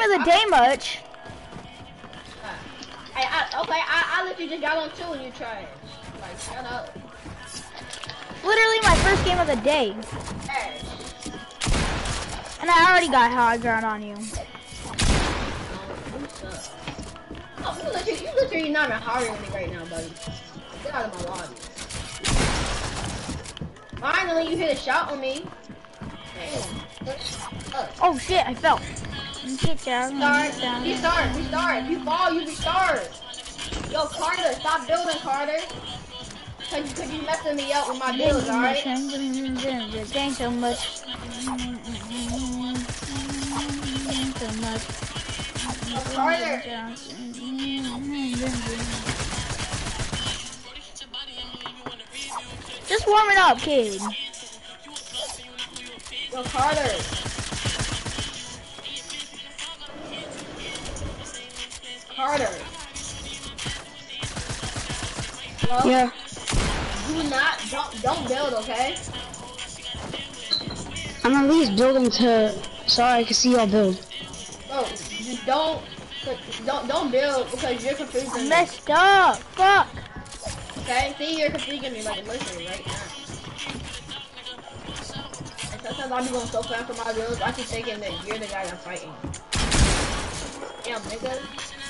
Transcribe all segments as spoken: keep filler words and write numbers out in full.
of the day much. Hey, I, okay, I, I literally just got on two and you tried. Like, shut up. Literally my first game of the day. Hey. And I already got high ground on you. Oh, you literally, you literally not even harder than me right now, buddy. Get out of my lobby. Finally, you hit a shot on me. Damn. Oh shit, I fell. Restart, restart, restart, restart. If you fall, you restart. Yo, Carter, stop building, Carter. Cause, Cause you messing me up with my builds, alright? Thanks so much. So much. Yo, Carter. Just warming up, kid. Yo, Carter. Carter. Hello? Yeah. Do not, don't, don't build, okay? I'm at least building to, so I can see y'all build. Bro, just don't, don't, don't build because you're confusing me. Messed up. Fuck. Okay, see, you're confusing me like literally right now. And sometimes I'll be going so fast for my builds, I keep thinking that you're the guy I'm fighting. Damn, nigga.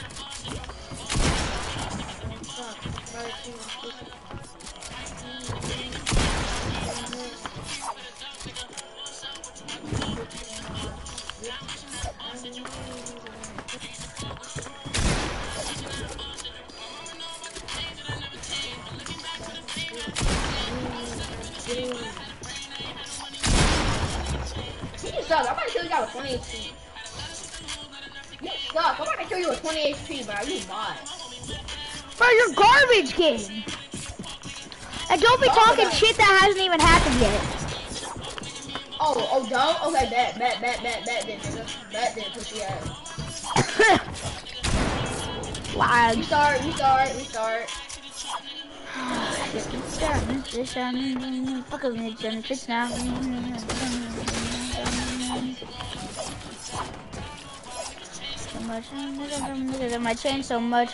You suck. I'm about to kill you out with twenty H P. You suck. I'm about to kill you with twenty H P, bro. You bot. Bro, you're garbage, kid. And don't be Oh, talking that. shit that hasn't even happened yet. Oh, oh, don't? Okay, bet, bet, bet, bet, bet, then, nigga. Bet, then, pussy ass. Lag. Restart, restart, restart. Fuck me, Jennifer now. So much. My chain so much.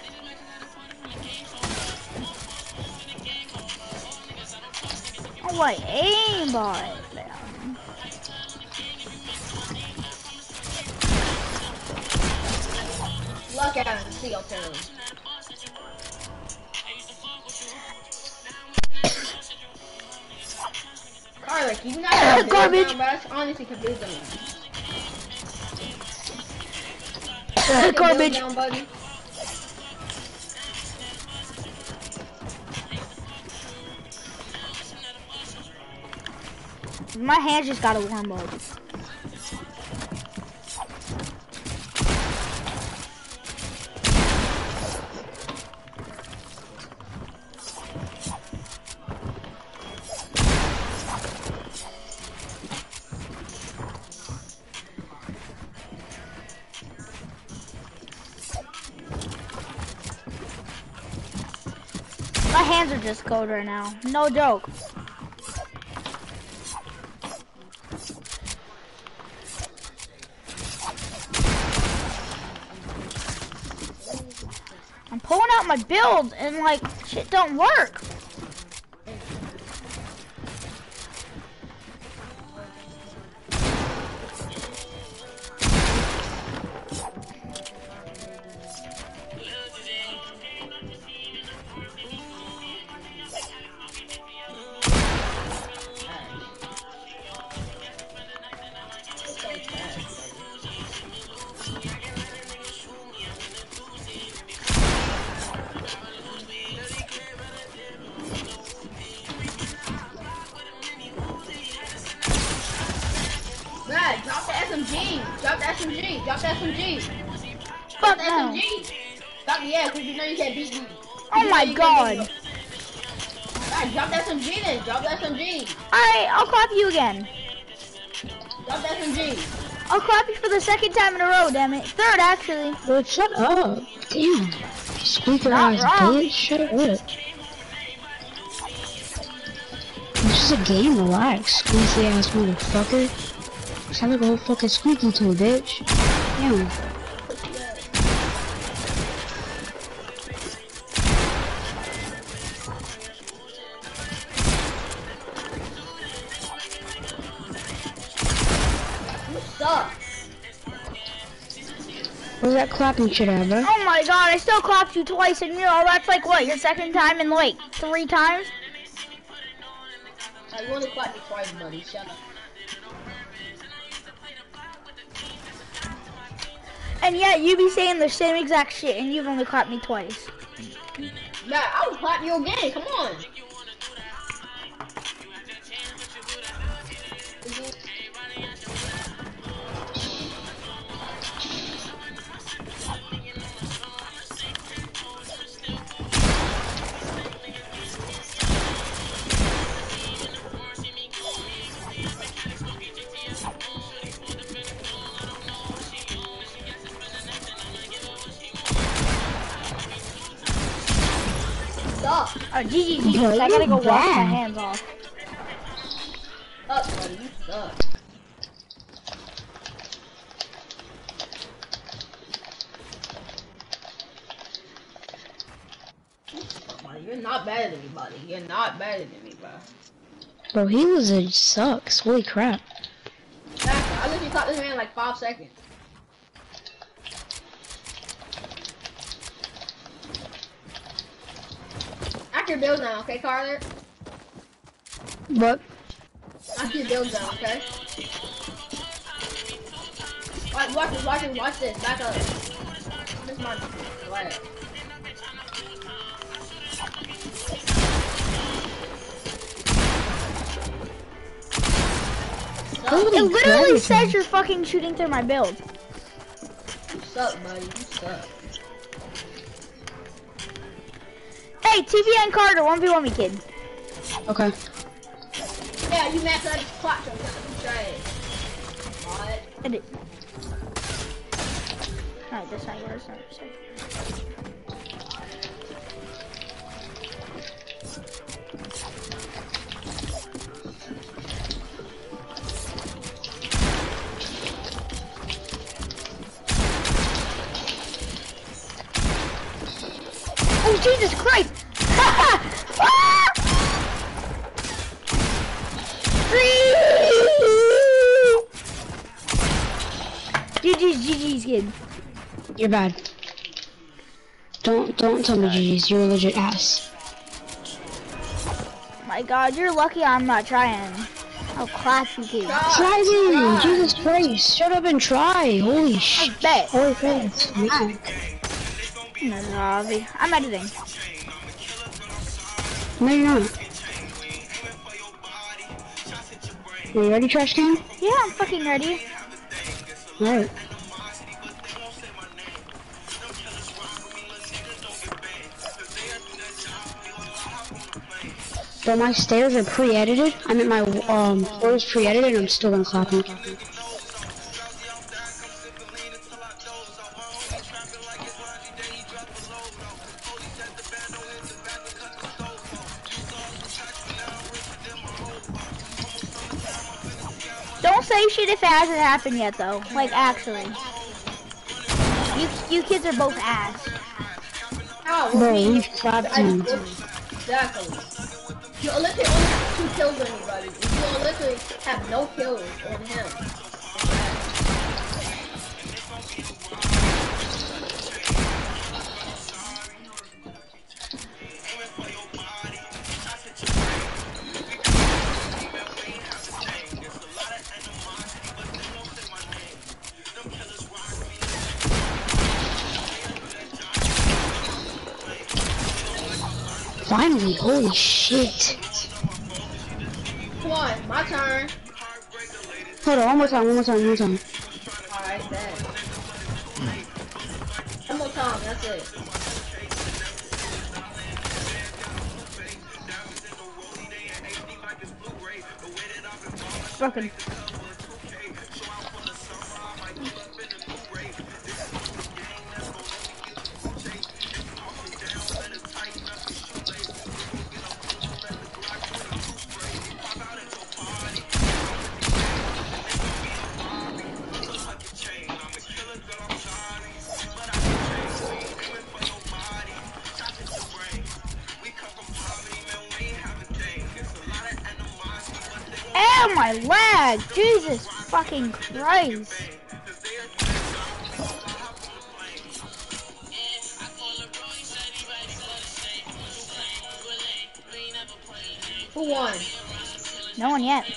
Oh, I aim bot. Look at him, see your turn. Carla, can you not have garbage? Down, bro? That's honestly confusing me. Uh, garbage. Down, buddy. My hands just gotta warm up. My hands are just cold right now. No joke. I'm pulling out my build and like shit don't work. Brad, drop the S M G. Drop the S M G. Drop the S M G. Fuck Drop the no. S M G. Drop the yeah, because you know you can't beat me. Oh my god. Brad, drop the S M G then. Drop the S M G. Alright, I'll clap you again. Drop the S M G. I'll clap you for the second time in a row, damn it. Third, actually. Bro, shut up. Damn. Squeaker Not ass wrong. bitch. Shut up. It's just a game, relax. Squeaky ass motherfucker. Sound like a whole fucking squeaky toy, bitch. Damn. Where's that clapping shit at, bro? Oh my god, I still clapped you twice, and you know, that's like, what, your second time in like three times? Uh, you only clapped me twice, buddy. Shut up. And yet, you be saying the same exact shit, and you've only clapped me twice. Yeah, I would clap you again. Come on. Oh, G G, G G, I gotta go wash my hands off. Suck, buddy, you suck. Buddy, you're not better than me, buddy. You're not better than me, bro. Bro, he was a sucks. Holy crap. Exactly. I literally caught this man in like five seconds. Knock your build down, okay, Carter? What? Knock your build down, okay? Watch, watch this, watch this, watch this. Back up. This is my flag. It literally says you're fucking shooting through my build. You suck, buddy. You suck. Hey, T V and Carter, one v one me, kid. Okay. Yeah, you maxed out his clock, so try it. What? I did. Alright, that's not yours. That's not yours. Oh, Jesus Christ! G G's, G G's, kid. You're bad. Don't don't tell me G G's. You're a legit ass. My God, you're lucky I'm not trying. I'll clap you, kid. Try then! Jesus Christ! Shut up and try! Holy sh! I bet. Holy Christ! No, no, I'm editing. No, you're not. Are you ready, trash can? Yeah, I'm fucking ready. Alright. But my stairs are pre-edited. I mean, my um floor is pre-edited, and I'm still gonna clap them. Don't say shit if it hasn't happened yet, though. Like, actually. You you kids are both ass. Ow, Bro, me. we clapped him. Exactly. You literally only have two kills on you, buddy. You literally have no kills on him. Finally, holy shit. Come on, my turn. Hold on, one more time, one more time, one more time. Alright, bet. One more time, that's it. Broken. Oh my lag! Jesus fucking Christ! Who won? No one yet.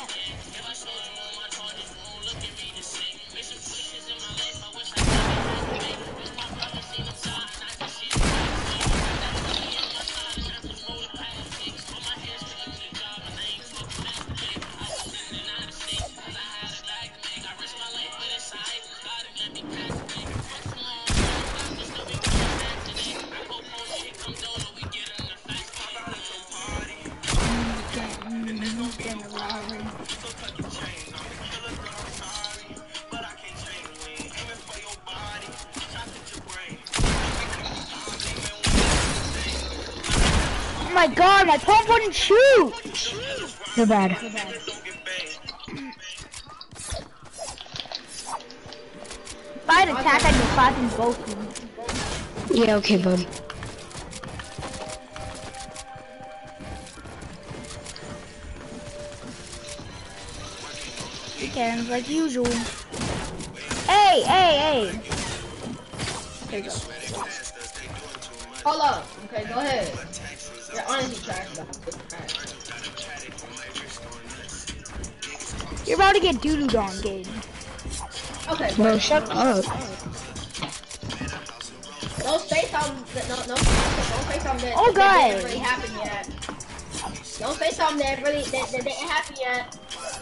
Oh my god, my pump wouldn't shoot! You're bad. If I had attack, I'd be clapping both of them. Yeah, okay, bud. Weekends like usual. Hey, hey, hey! There you go. Hold up. Okay, go ahead. You're honestly trash about it. You're about to get doo-dooed on, Gabe. Okay, Bro, shut up. don't say something that, no, no, don't say something that, Oh, that, that God. didn't really happen yet. Don't say something that really, that, that didn't happen yet.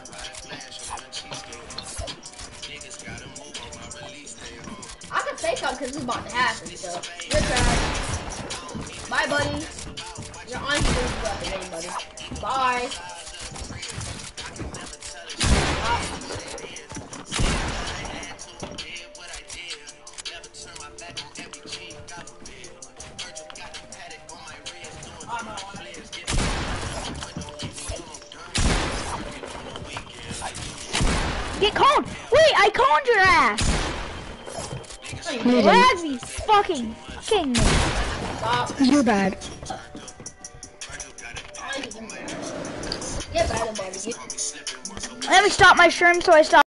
I can say something because it's about to happen, so. You're trash. Bye, buddy. You're honestly doing stuff today, buddy. Bye. Bye. Get coned! Wait, I coned your ass! No, you didn't. Ragsy's fucking king me. Stop. You're bad. Get better, buddy. Let me stop my stream so I stop.